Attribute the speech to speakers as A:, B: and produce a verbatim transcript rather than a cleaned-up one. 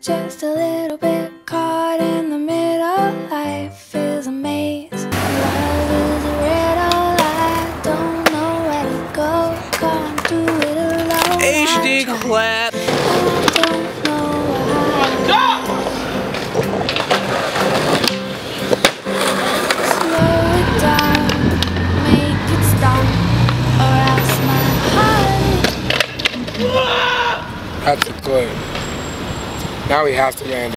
A: just a little bit caught in the middle. Life is a maze. Love is a riddle. I don't know where to go. Can't do it alone.
B: H D clap.
A: I don't know why. Slow it down, make it stop, or else my heart.
C: That's a good. Now we have to land.